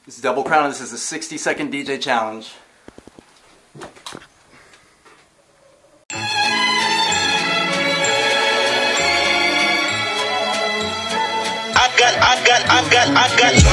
This is Double Crown, and this is a 60-second DJ challenge. I got